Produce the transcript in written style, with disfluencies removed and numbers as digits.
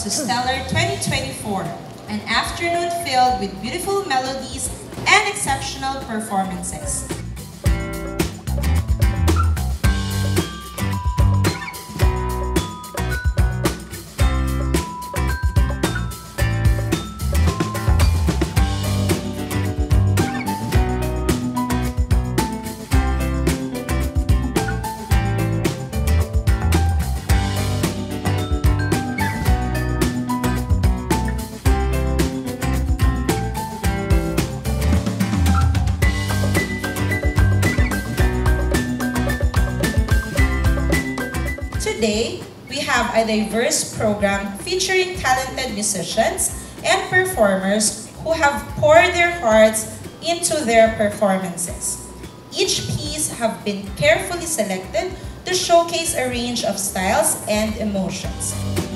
to Stellar 2024, an afternoon filled with beautiful melodies and exceptional performances. Today, we have a diverse program featuring talented musicians and performers who have poured their hearts into their performances. Each piece have been carefully selected to showcase a range of styles and emotions.